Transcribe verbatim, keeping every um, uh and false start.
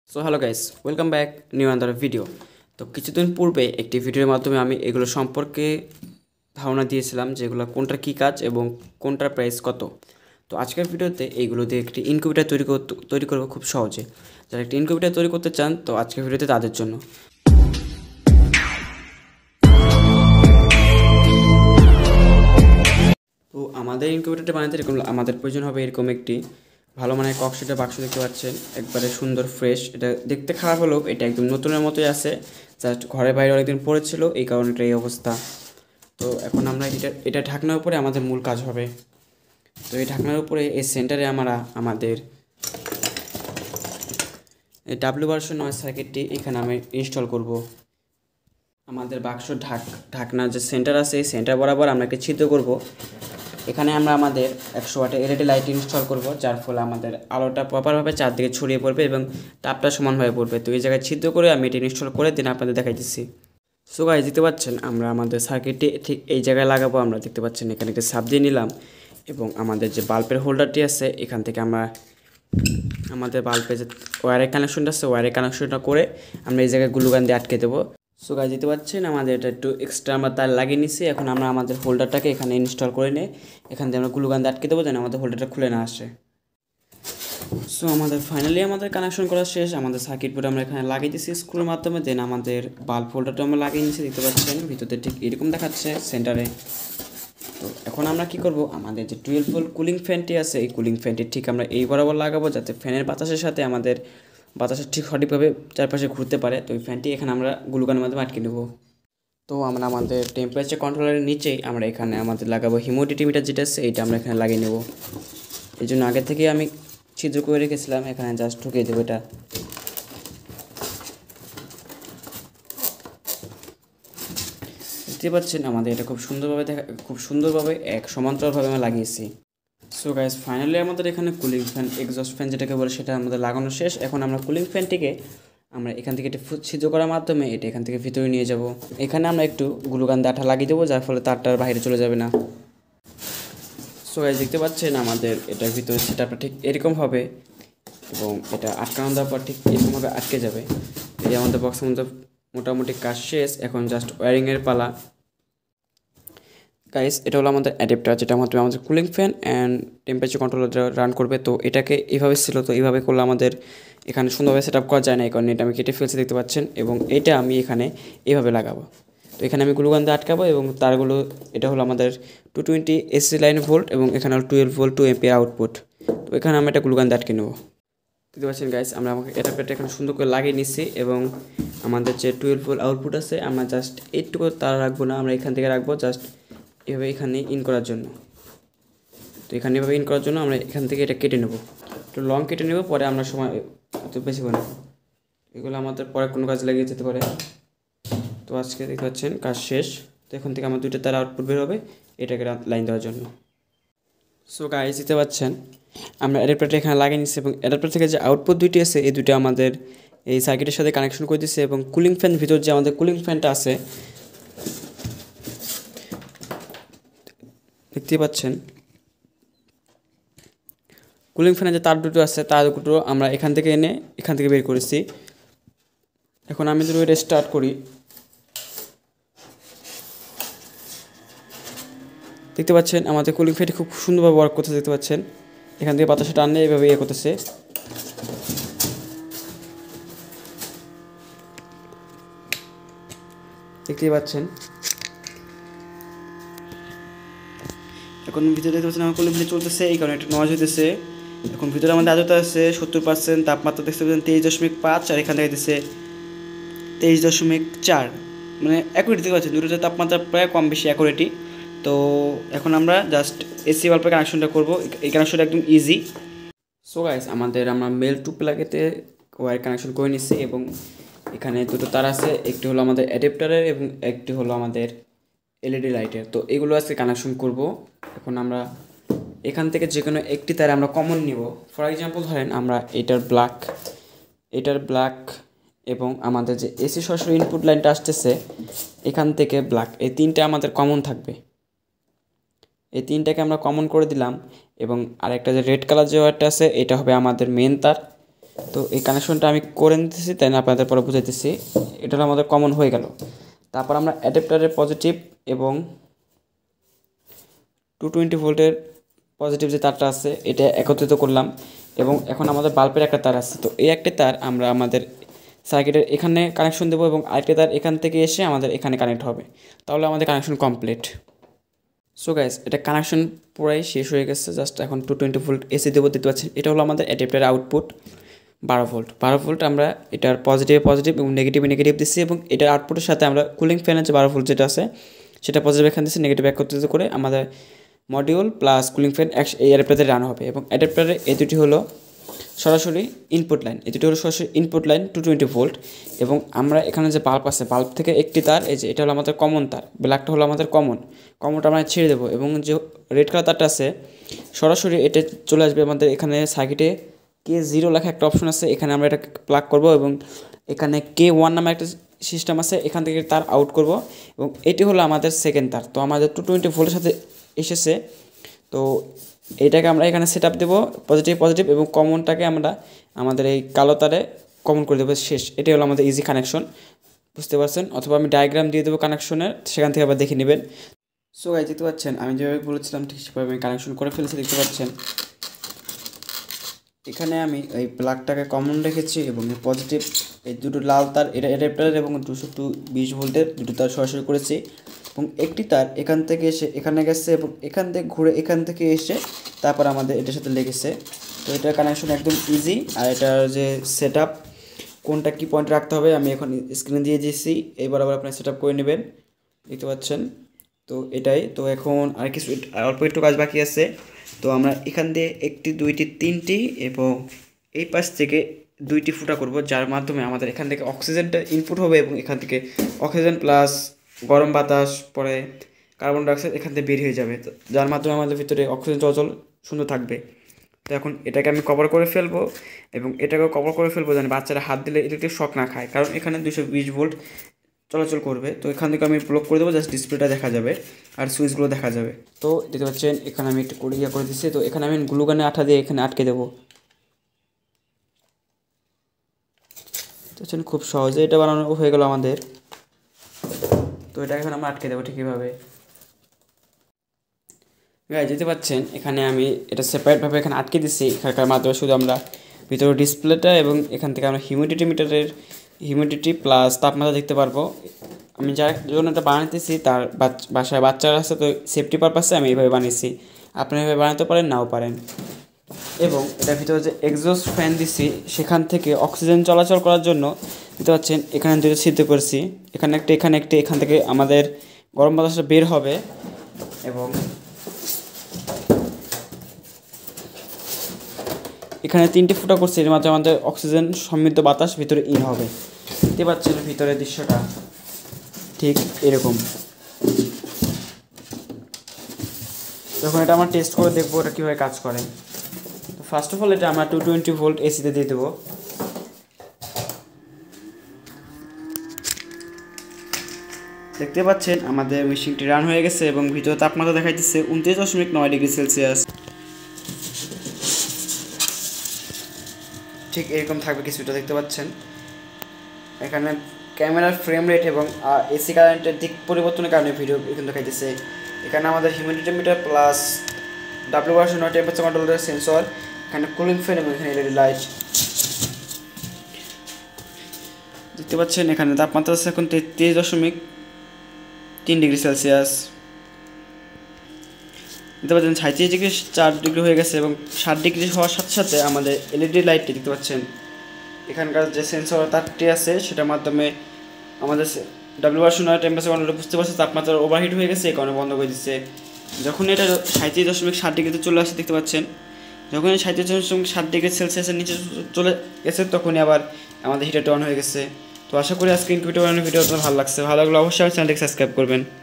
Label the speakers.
Speaker 1: So hello guys, welcome back new another video. তো কিছুদিন পূর্বে একটি ভিডিওর মাধ্যমে আমি এগুলো সম্পর্কে ধারণা দিয়েছিলাম যে এগুলো কোনটার কী কাজ এবং কোনটার প্রাইস কত। তো আজকের ভিডিওতে এইগুলো দিয়ে একটি ইনকিউবেটর তৈরি করতে তৈরি করবো খুব সহজে। যারা একটি ইনকিউবেটর তৈরি করতে চান তো আজকের ভিডিওতে তাদের জন্য। তো আমাদের ইনকিউবেটরটা বানাতে এরকম আমাদের প্রয়োজন হবে এরকম একটি ভালো মানের কক্সিটের বাক্স। দেখতে পাচ্ছেন একবারে সুন্দর ফ্রেশ, এটা দেখতে খারাপ হলেও এটা একদম নতুনের মতোই আছে। জাস্ট ঘরে বাইরে অনেকদিন পড়েছিল, এই কারণে এটা এই অবস্থা। তো এখন আমরা এটা এটা ঢাকনার উপরে আমাদের মূল কাজ হবে। তো এই ঢাকনার উপরে এই সেন্টারে আমরা আমাদের এই ডাব্লিউ ভার্সন নয় সার্কিটটি এখানে আমি ইনস্টল করব। আমাদের বাক্স ঢাক ঢাকনার যে সেন্টার আছে এই সেন্টার বরাবর আমরা একটা ছিদ্র করব। এখানে আমরা আমাদের একশো ওয়াটের এলইডি লাইট ইনস্টল করব, যার ফলে আমাদের আলোটা প্রপারভাবে চারদিকে ছড়িয়ে পড়বে এবং তাপটা সমানভাবে পড়বে। তো এই জায়গায় ছিদ্র করে আমি এটা ইনস্টল করে দিন আপনাদের দেখাইতেছি। সো গাইস, দেখতে পাচ্ছেন আমরা আমাদের সার্কিটটি ঠিক এই জায়গায় লাগাবো। আমরা দেখতে পাচ্ছেন এখানে একটা সাব দিয়ে নিলাম এবং আমাদের যে বাল্বের হোল্ডারটি আছে এখান থেকে আমরা আমাদের বাল্বের যে ওয়ারের কানেকশনটা আছে ওয়ারের কানেকশনটা করে আমরা এই জায়গায় গ্লুগান দিয়ে আটকে দেবো। সো গাইস, দেখতে পাচ্ছেন আমাদের এটা একটু এক্সট্রা আমরা তার লাগিয়ে নিছি। এখন আমরা আমাদের হোল্ডারটাকে এখানে ইনস্টল করে নিয়ে এখান থেকে আমরা গ্লুগান দিয়ে আটকে দেবো যেন আমাদের হোল্ডারটা খুলে না আসে। সো আমাদের ফাইনালি আমাদের কানেকশন করা শেষ। আমাদের সার্কিট বোর্ড আমরা এখানে লাগিয়ে দিয়েছি স্ক্রুর মাধ্যমে। দেন আমাদের বাল্ব হোল্ডারটা আমরা লাগিয়ে নিয়েছি, দেখতে পাচ্ছেন ভিতরে ঠিক এরকম দেখাচ্ছে সেন্টারে। তো এখন আমরা কি করব, আমাদের যে টুয়েলভ ভোল্ট কুলিং ফ্যানটি আছে এই কুলিং ফ্যানটি ঠিক আমরা এই বরাবর লাগাবো, যাতে ফ্যানের বাতাসের সাথে আমাদের বাতাসের ঠিক সঠিকভাবে চারপাশে ঘুরতে পারে। তো এই ফ্যানটি এখানে আমরা গ্লুগানের মাধ্যমে আটকে নেব। তো আমরা আমাদের টেম্পারেচার কন্ট্রোলারের নিচেই আমরা এখানে আমাদের লাগাবো হিউমিডিটি মিটার যেটা আছে এইটা আমরা এখানে লাগিয়ে নেব। এই জন্য আগে থেকে আমি ছিদ্র করে রেখেছিলাম, এখানে জাস্ট ঢুকিয়ে দেবো এটা। দেখতে পাচ্ছেন আমাদের এটা খুব সুন্দরভাবে দেখা খুব সুন্দরভাবে এক সমান্তরালভাবে আমরা লাগিয়েছি। সো গাইস, ফাইনালি আমাদের এখানে কুলিং ফ্যান এক্সস্ট ফ্যান যেটাকে বলে সেটা আমাদের লাগানো শেষ। এখন আমরা কুলিং ফ্যানটিকে আমরা এখান থেকে একটু ছিদ্র করার মাধ্যমে এটা এখান থেকে ভিতরে নিয়ে যাব। এখানে আমরা একটু গ্লুগান দিয়ে আঠা লাগিয়ে দেবো, যার ফলে তারটার বাইরে চলে যাবে না। সো গাইস, দেখতে পাচ্ছেন আমাদের এটার ভিতরে সেটআপটা ঠিক এরকম হবে এবং এটা আটকানো দেওয়ার পর ঠিক এরকমভাবে আটকে যাবে। এই আমাদের বক্সের মধ্যে মোটামুটি কাজ শেষ, এখন জাস্ট ওয়্যারিংয়ের পালা। গাইস, এটা হলো আমাদের অ্যাডাপ্টার যেটা মাধ্যমে আমাদের কুলিং ফ্যান অ্যান্ড টেম্পারেচার কন্ট্রোলারটা রান করবে। তো এটাকে এইভাবে ছিল, তো এইভাবে করলে আমাদের এখানে সুন্দরভাবে সেট আপ করা যায় না, এই কারণে এটা আমি কেটে ফেলছি, দেখতে পাচ্ছেন। এবং এটা আমি এখানে এইভাবে লাগাবো। তো এখানে আমি গ্লুগান দিয়ে আটকাবো এবং তারগুলো এটা হলো আমাদের two twenty AC line volt এবং এখানে হলো twelve volt two ampere output. তো এখানে আমি এটা গ্লুগান দিয়ে আটকে নেবো। দেখতে পাচ্ছেন গাইস, আমরা আমাকে অ্যাডাপ্টারটা এখানে সুন্দর করে লাগিয়ে নিচ্ছি এবং আমাদের যে টুয়েলভ ভোল্ট আউটপুট আছে আমরা জাস্ট এইটুকু তার রাখবো না, আমরা এখান থেকে রাখবো জাস্ট এভাবে এখানে ইন করার জন্য। তো এখানে এভাবে ইন করার জন্য আমরা এখান থেকে এটা কেটে নেব, একটু লং কেটে নেব, পরে আমরা সময় একটু বেশি করে নেব। এগুলো আমাদের পরে কোনো কাজে লাগিয়ে যেতে পারে। তো আজকে দেখতে পাচ্ছেন কাজ শেষ। তো এখান থেকে আমার দুইটা তার আউটপুট বের হবে এটাকে লাইন দেওয়ার জন্য। সো গাইস, দেখতে পাচ্ছেন আমরা অ্যাডাপ্টারটা এখানে লাগিয়ে নিচ্ছি এবং অ্যাডাপ্টার থেকে যে আউটপুট দুইটি আছে এই দুটো আমাদের এই সার্কিটের সাথে কানেকশন করে দিচ্ছে এবং কুলিং ফ্যান ভিতর যে আমাদের কুলিং ফ্যানটা আছে দেখতে পাচ্ছেন কুলিং ফ্যানের যে তার দুটো আছে তার দুটো আমরা এখান থেকে এনে এখান থেকে বের করেছি। এখন আমি যদি ওইটা স্টার্ট করি, দেখতে পাচ্ছেন আমাদের কুলিং ফ্যানটি খুব সুন্দরভাবে ওয়ার্ক করতে, দেখতে পাচ্ছেন এখান থেকে বাতাসটা টানলে এভাবে ইয়ে করতেছে। দেখতেই পাচ্ছেন এখন ভিতরে দেখতে পাচ্ছেন আমার কুলিং ফ্যান চলতেছে, এই কারণে একটা নয়েজ হইতেছে। এখন ভিতরে আমাদের আর্দ্রতা আছে সত্তর পার্সেন্ট, তাপমাত্রা দেখতে পাচ্ছেন তেইশ দশমিক পাঁচ, আর এখান থেকে দিচ্ছে তেইশ দশমিক চার, মানে অ্যাকুরেট দেখতে পাচ্ছেন দুটোতে তাপমাত্রা প্রায় কম বেশি অ্যাকুরেটই। তো এখন আমরা জাস্ট এসি বাল্বের কানেকশনটা করবো, এই কানেকশনটা একদম ইজি। সো গাইস, আমাদের আমরা মেল টু প্লাগেতে ওয়্যার কানেকশন করে নিচ্ছি এবং এখানে দুটো তার আছে, একটি হলো আমাদের অ্যাডাপ্টারের এবং একটি হলো আমাদের এলইডি লাইটের। তো এগুলো আজকে কানেকশন করব। এখন আমরা এখান থেকে যে কোনো একটি তার আমরা কমন নিব। ফর এক্সাম্পল ধরেন আমরা এটার ব্ল্যাক এটার ব্ল্যাক এবং আমাদের যে এসি সরাসরি ইনপুট লাইনটা আসতেছে এখান থেকে ব্ল্যাক, এই তিনটা আমাদের কমন থাকবে। এই তিনটাকে আমরা কমন করে দিলাম এবং আরেকটা যে রেড কালার যে ওয়্যারটা আছে এটা হবে আমাদের মেন তার। তো এই কানেকশনটা আমি করে নিতেছি, তাই না আপনাদের পরে বুঝাইতেছি। এটা হলো আমাদের কমন হয়ে গেল। তারপর আমরা অ্যাডাপ্টারের পজিটিভ এবং টু টোয়েন্টি ভোল্টের পজিটিভ যে তারটা আছে এটা একত্রিত করলাম, এবং এখন আমাদের বাল্বের একটা তার আছে। তো এই একটা তার আমরা আমাদের সার্কিটের এখানে কানেকশন দেবো এবং আরেকটা তার এখান থেকে এসে আমাদের এখানে কানেক্ট হবে, তাহলে আমাদের কানেকশন কমপ্লিট। সো গাইস, এটা কানেকশন পুরাই শেষ হয়ে গেছে। জাস্ট এখন টু টোয়েন্টি ভোল্ট এসি দেবো, দেখতে পাচ্ছেন। এটা হলো আমাদের অ্যাডাপ্টারের আউটপুট বারো ভোল্ট। বারো ভোল্ট আমরা এটার পজিটিভে পজিটিভ এবং নেগেটিভে নেগেটিভ দিচ্ছি, এবং এটার আউটপুটের সাথে আমরা কুলিং ফ্যানের যে বারো ভোল্ট যেটা আছে সেটা পজিটিভ এখানে দিচ্ছি, নেগেটিভ একত্রিত করে আমাদের মডিউল প্লাস কুলিং ফ্যান এক এই অ্যাডাপ্টারে রান হবে। এবং অ্যাডাপ্টারে এই দুটি হলো সরাসরি ইনপুট লাইন, এই দুটি হলো সরাসরি input line two twenty volt. এবং আমরা এখানে যে বাল্ব আছে, বাল্ব থেকে একটি তার, এই যে এটা হলো আমাদের কমন তার, ব্ল্যাকটা হলো আমাদের কমন, কমনটা আমরা ছেড়ে দেবো। এবং যে রেড কালার তারটা আছে সরাসরি এটা চলে আসবে আমাদের এখানে সার্কিটে কে জিরো লেখা একটা অপশন আছে, এখানে আমরা এটা প্লাগ করব, এবং এখানে কে ওয়ান নামে একটা সিস্টেম আছে, এখান থেকে তার আউট করব। এবং এটি হলো আমাদের সেকেন্ড তার। তো আমাদের টু টোয়েন্টি ভোল্টের সাথে এসেছে, তো এইটাকে আমরা এখানে সেট আপ দেবো পজিটিভ পজিটিভ, এবং কমনটাকে আমরা আমাদের এই কালো তারে কমন করে দেবো, শেষ। এটাই হলো আমাদের ইজি কানেকশন, বুঝতে পারছেন। অথবা আমি ডায়াগ্রাম দিয়ে দেবো কানেকশনের, সেখান থেকে আবার দেখে নেবেন। সো গাইস, দেখতে পাচ্ছেন আমি যেভাবে বলেছিলাম ঠিক সেভাবে আমি কানেকশন করে ফেলেছি, দেখতে পাচ্ছেন। এখানে আমি এই প্লাগটাকে কমন রেখেছি এবং পজিটিভ এই দুটো লাল তার এটা অ্যাডাপ্টার এবং দুশো টু বিশ ভোল্টের দুটো তার সরাসরি করেছি, এবং একটি তার এখান থেকে এসে এখানে গেছে এবং এখান থেকে ঘুরে এখান থেকে এসে তারপর আমাদের এটার সাথে লেগেছে। তো এটার কানেকশন একদম ইজি। আর এটার যে সেট আপ কোনটা কী পয়েন্ট রাখতে হবে আমি এখন স্ক্রিনে দিয়ে দিয়েছি, এইবার আবার আপনার সেট আপ করে নেবেন, দেখতে পাচ্ছেন। তো এটাই তো, এখন আর কিছু অল্প একটু কাজ বাকি আছে। তো আমরা এখান দিয়ে একটি দুইটি তিনটি এবং এই পাশ থেকে দুইটি ফুটা করব, যার মাধ্যমে আমাদের এখান থেকে অক্সিজেনটা ইনপুট হবে এবং এখান থেকে অক্সিজেন প্লাস গরম বাতাস পরে কার্বন ডাইঅক্সাইড এখান থেকে বের হয়ে যাবে, যার মাধ্যমে আমাদের ভিতরে অক্সিজেন চলাচল সুন্দর থাকবে। তো এখন এটাকে আমি কভার করে ফেলবো এবং এটাকেও কভার করে ফেলবো, যেন বাচ্চারা হাত দিলে ইলেকট্রিক শক না খায়, কারণ এখানে দুশো বিশ ভোল্ট চলাচল করবে। তো এখান থেকে আমি ব্লক করে দেবো, জাস্ট ডিসপ্লেটা দেখা যাবে আর সুইচগুলো দেখা যাবে। তো দেখতে পাচ্ছেন এখানে আমি একটু করে ইয়ে করে দিচ্ছি। তো এখানে আমি গ্লুগানে আঠা দিয়ে এখানে আটকে দেবো, দেখছেন খুব সহজে এটা বানানো হয়ে গেল আমাদের। তো এটা এখন আমরা আটকে দেবো ঠিক কীভাবে, গাইস দেখতে পাচ্ছেন এখানে আমি এটা সেপারেটভাবে এখানে আটকে দিচ্ছি। এখানকার মাধ্যমে শুধু আমরা ভিতরে ডিসপ্লেটা এবং এখান থেকে আমরা হিউমিডিটি মিটারের হিউমিডিটি প্লাস তাপমাত্রা দেখতে পারবো। আমি যার জন্য এটা বানাতেছি তার বাসায় বাচ্চারা আছে, তো সেফটি পারপাসে আমি এইভাবে বানিয়েছি, আপনি এভাবে বানাতে পারেন নাও পারেন। এবং এটার ভিতরে যে এক্সস্ট ফ্যান দিছি সেখান থেকে অক্সিজেন চলাচল করার জন্য দেখতে পাচ্ছেন এখানে দুটো সিদ্ধ করছি, এখানে একটা এখানে একটি, এখান থেকে আমাদের গরম বাতাসটা বের হবে এবং এখানে তিনটে ফুটা করছি, এর মাধ্যমে আমাদের অক্সিজেন সমৃদ্ধ বাতাস ভিতরে ইন হবে। দেখতে পাচ্ছেন ভিতরের দৃশ্যটা ঠিক এরকম। যখন এটা আমরা টেস্ট করে দেখবো এটা কীভাবে কাজ করে। তো ফার্স্ট অফ অল এটা আমরা টু টোয়েন্টি ভোল্ট এসিতে দিয়ে দেবো। দেখতে পাচ্ছেন আমাদের মেশিনটি রান হয়ে গেছে এবং ভিতরে তাপমাত্রা দেখাইতেছে উনত্রিশ দশমিক নয় ডিগ্রি সেলসিয়াস। ঠিক এরকম থাকবে কিছুটা, দেখতে পাচ্ছেন। এখানে ক্যামেরার ফ্রেম রেট এবং এসি কারেন্টের দিক পরিবর্তনের কারণে ভিডিও এখানে দেখাইতেছে। এখানে আমাদের humidity meter plus W version নয় টেম্পারেচার কন্ট্রোলের সেন্সর, এখানে কুলিং ফ্যান এবং এখানে এলইডি লাইট। দেখতে পাচ্ছেন এখানে তাপমাত্রা আছে এখন তেত্রিশ দশমিক তিন ডিগ্রি সেলসিয়াস। দেখতে পাচ্ছেন সাঁত্রিশ ডিগ্রি চার ডিগ্রি হয়ে গেছে এবং ষাট ডিগ্রি হওয়ার সাথে সাথে আমাদের এলইডি লাইটটি দেখতে পাচ্ছেন এখানকার যে সেন্সর তারটি আছে সেটার মাধ্যমে আমাদের ডাব্লিউ ভার্সন নয় টেম্পারেচার কন্ট্রোলে বুঝতে পারছে তাপমাত্রা ওভারহিট হয়ে গেছে, এই কারণে বন্ধ করে দিচ্ছে। যখন এটা সাঁত্রিশ দশমিক ষাট ডিগ্রিতে চলে আসে দেখতে পাচ্ছেন, যখন সাঁত্রিশ দশমিক ষাট ডিগ্রি সেলসিয়াসের নিচে চলে গেছে তখনই আবার আমাদের হিটারটা অন হয়ে গেছে। তো আশা করি আজকে ইনকিউবেটর বানানোর ভিডিও আপনার ভালো লাগছে। ভালো লাগলে অবশ্যই আমার চ্যানেলটিকে সাবস্ক্রাইব করবেন।